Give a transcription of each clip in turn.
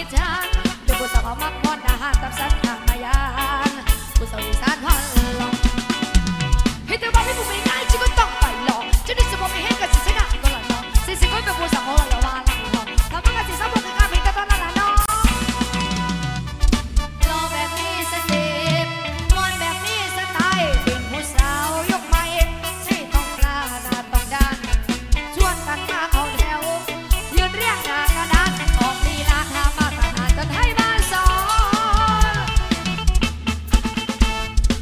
จานเป็นผู้สาวมักพอดอาหารตับสันทางมายานผู้สาวอีสานพันหลอกให้เธอบอกให้ผู้ไม่ง่ายฉันก็ต้องไปหลอกฉันได้จะบอกไม่เห็นกับสิชนะก็ละน้องสิก็เป็นผู้สาวของเราว่าละน้องทำมันก็สิสาวบอกกันไม่กันตอนนั้นละน้องรอแบบนี้สนิทนอนแบบนี้สไตล์เป็นผู้สาวยกมาเองไม่ต้องกล้าหน้าต้องด้านชวนกันมาเข้าแถวยืนเรียงหน้ากระดานออกลีลาท่ามาตรฐานจนให้มาสอน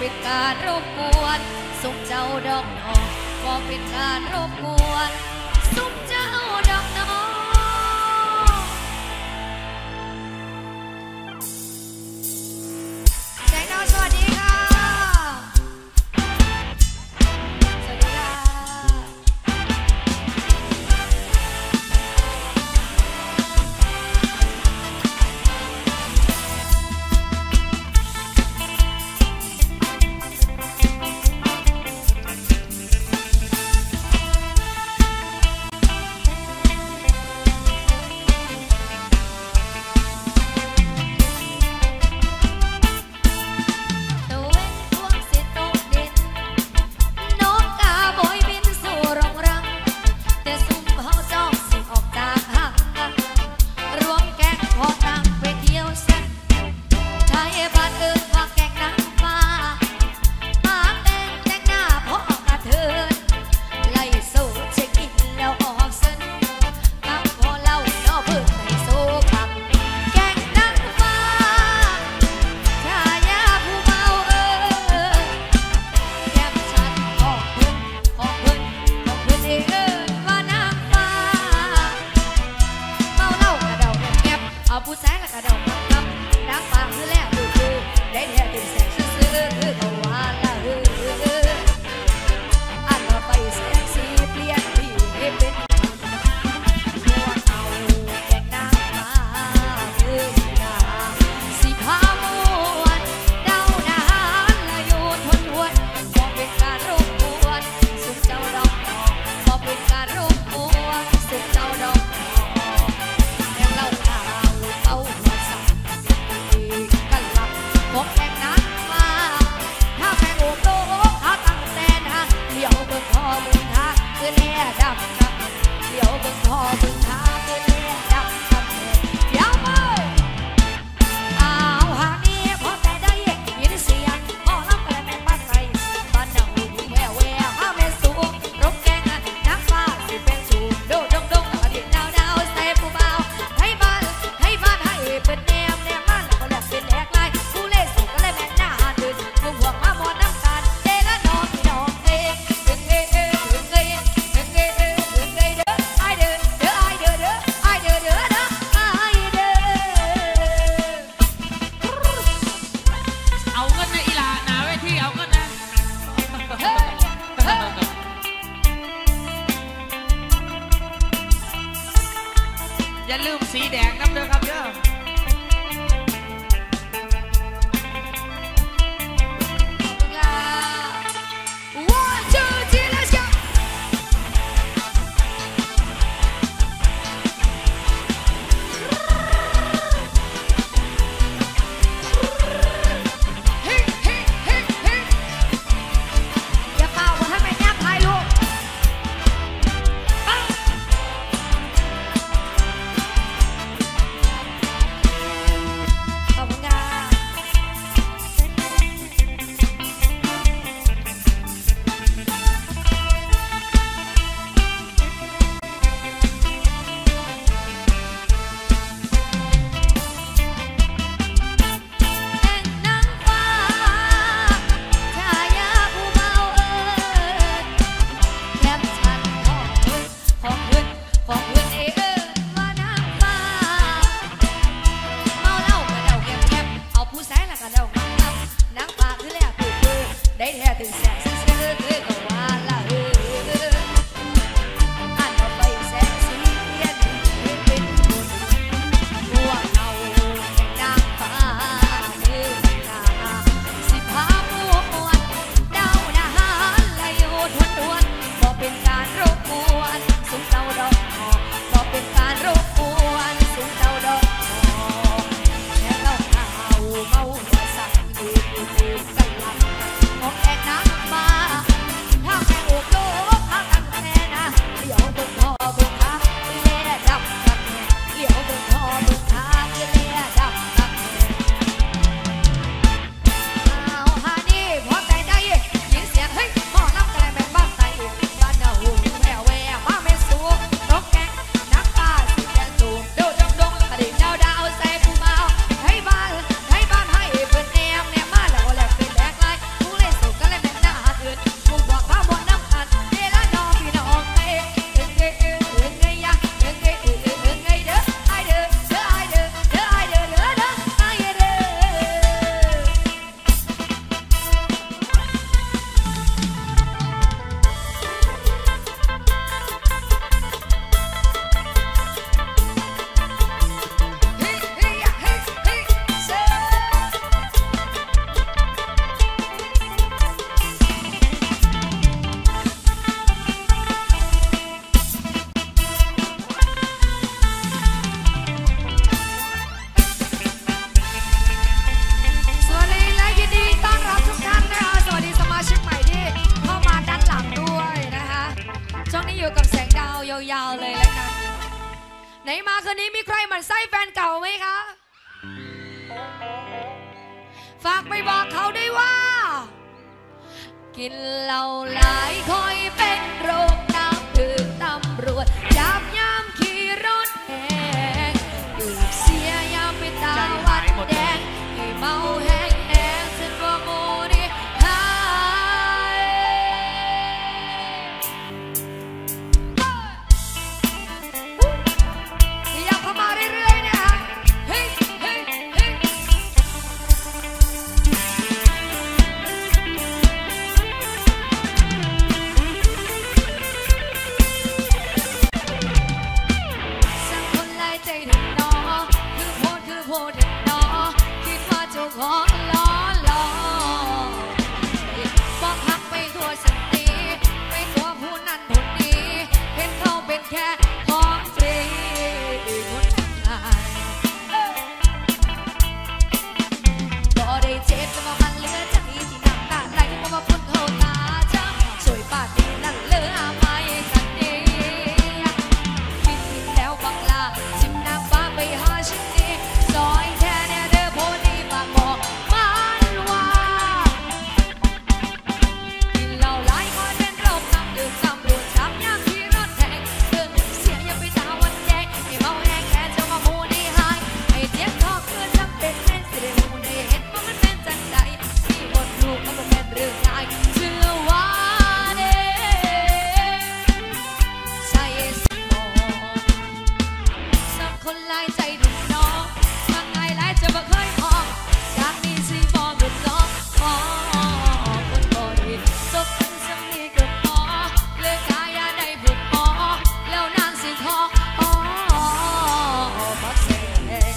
เป็นการรบกวนสุขเจ้าดอกน้องบ่เป็นการรบกวนสุขเจ้าดอกน้องแสงดาวสวัสดีค่ะสวัสดีค่ะยาวๆเลยแล้วกันไหนมาคืนนี้มีใครหมั่นไส้แฟนเก่าไหมคะฝากไปบอกเขาด้วยว่ากินเหล้าหลายคอยเป็นโรคน้ำถึงตำรวจจับยามขี่รถแหงดื่มเสียยามไปตาวัดแดงให้เมาแห้งแห้งจนว่าโมนี่หายอยากเข้ามาเรื่อยๆนะเฮ้ยเฮ้ยเฮ้ยสักคนไล่ใจถึงนอคือโพดถึงนอคิดว่าเจ้าของล้อบอกหักไปตัวสันติไปตัวผู้นั้นผู้นี้เห็นเขาเป็นแค่ของฟรีคนง่ายบ่ได้เจ็บจะมามันเหลือใจที่น้ำตาไหลเพราะว่าพุ่นเข้าตาจ้าสวยปาดดีนั่นเหลือไม่กันดีคิดผิดแล้วบังลาจิ้มน้ำฟ้าไปหาฉันนี่ซอยแท้แน่เด้อโพดีฝากบอกมันว่ากินเหล้าหลายคอยเป็นโรคน้ำดื่มตำรวจจับยามขี่รถแทงตึงเสียอย่าไปตาวันแดงให้เมาแห้งแค่จะมาโมนี่หายให้เจ็บท้องคือจำเป็นแม่นสิได้หูได้เห็นว่ามันเป็นจังใดที่หมดลูกมันบ่แม่นเรื่องง่ายเชื่อว่าเด้ใส่สมองสักคนหลายใจดุน้องทางไงหลายจะบ่เคยออกจากนี้สิบ่หลุดล้อคนบ่ดีตกกันสักนิดก็พอเลิกกายาได้ผูกคอแล้วนางสิขอบักเสง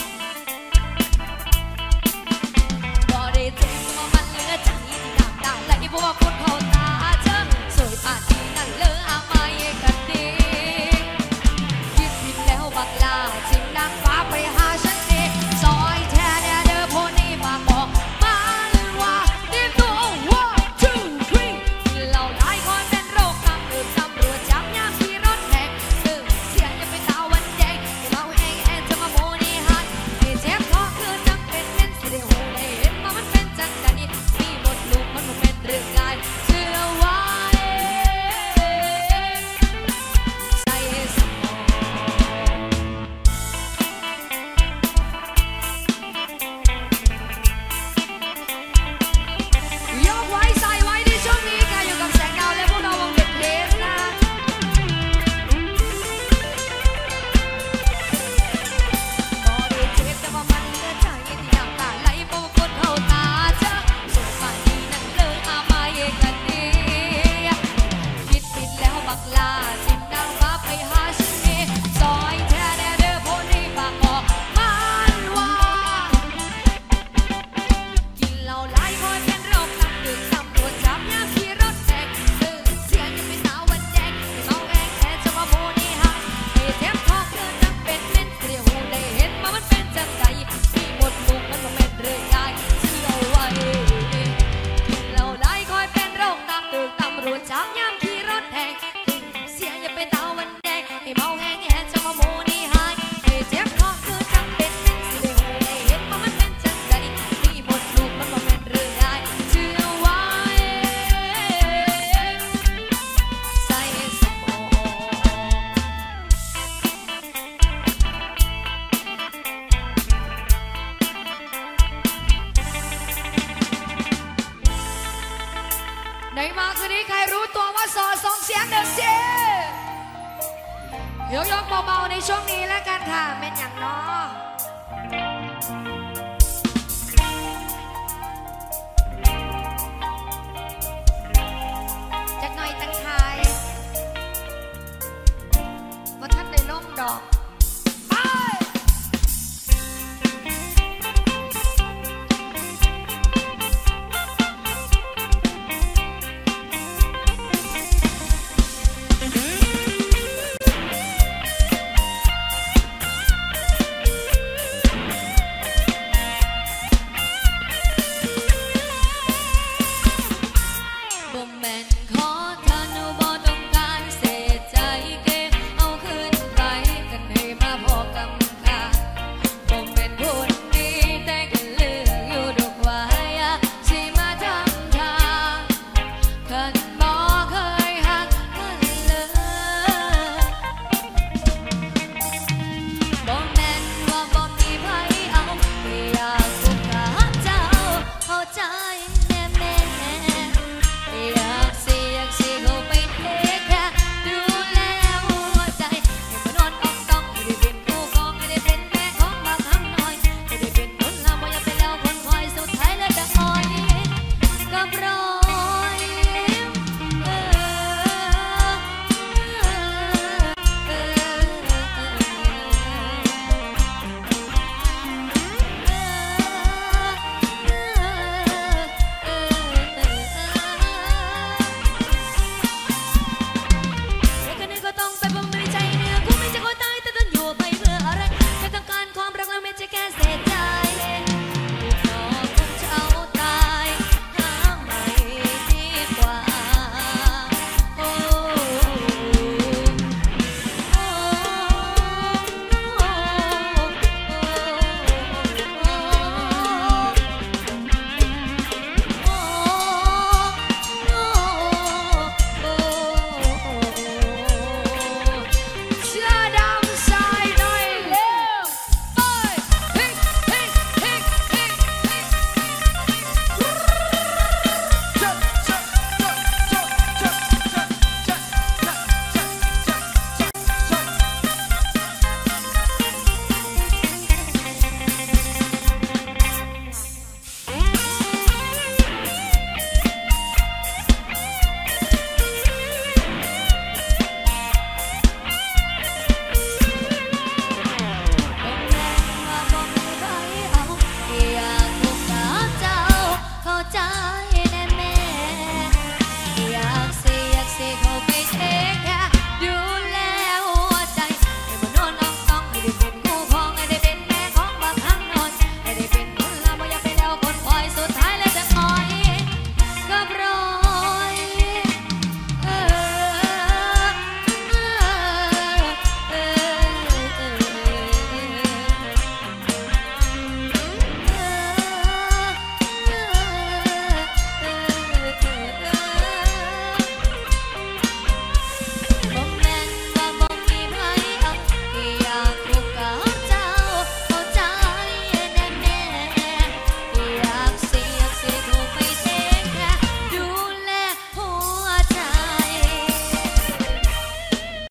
บ่ได้เจ็บเพราะมันเหลือใจที่น้ำตาไหลเพราะว่าคนเขาตาเจ้าสวยปานนี้นั่นเหลือไม่กันดีคิดผิดแล้วบักลาจิ้มนางฟ้าไปหาฉันเองซอยแท้แน่เด้อโพนี่มาบอกมันว่าเตรียมตัว one two three เหล้าหลายคอยเป็นโรคน้ำดื่มตำรวจจับยามขี่รถแหกตึงเสียอย่าไปตาวันแดงเมาแห้งแอนจะมาโมนี่หายให้เจ็บท้องคือจำเป็นแม่นสิได้หูได้เห็นว่ามันเป็นจังใดนี่หมดลูกมันบ่เป็นเรื่องง่ายเชื่อว่าใส่สมองยกไว้ใส่ไว้ในช่วงนี้ค่ะอยู่กับแสงดาวและพวกเราวงเด็กเพลสนะบ่ได้เจ็บแต่ว่ามันเหลือใจที่น้ำตาไหลเพราะว่าคนเขาตาเจ้าสวยปานนี้นั่นเลยมาเองกันดีคิดผิดแล้วบักลาจิ้มนางฟ้าไปหาฉันนี่ซอยแท้แน่เด้อโพนี่ฝากบอกมันว่ากินเหล้าหลายคอยเป็นโรคน้ำดื่มตำรวจจับยามขี่รถแทงตึงเสียอย่าไปตาวันแดงให้เมาแห้งแค่จะมาโมนี่หายให้เจ็บท้องคือจำเป็นแม่นสิได้หูได้เห็นว่ามันเป็นจังใดที่หมดลูกมันบ่แม่นเรื่องง่ายเชื่อไว้กินเหล้าหลายคอยเป็นโรคน้ำดื่มตำรวจจับยามขี่รถแทงตึงเสียอย่าไปตาวันแดงให้เมาแห้งแค่จะมาโมนี่หายให้เจ็บท้องคือจำเป็นแม่นสิได้หูได้เห็นว่ามันเป็นจังใดที่หมดลูกมันบ่แม่นเรื่องง่ายเชื่อไว้ใส่สมองไหนมาคืนนี้ใครรู้ตัวว่าสอดส่งเสียงเดินเสียยกเบาๆในช่วงนี้แล้วกันค่ะเป็นอย่างน้อ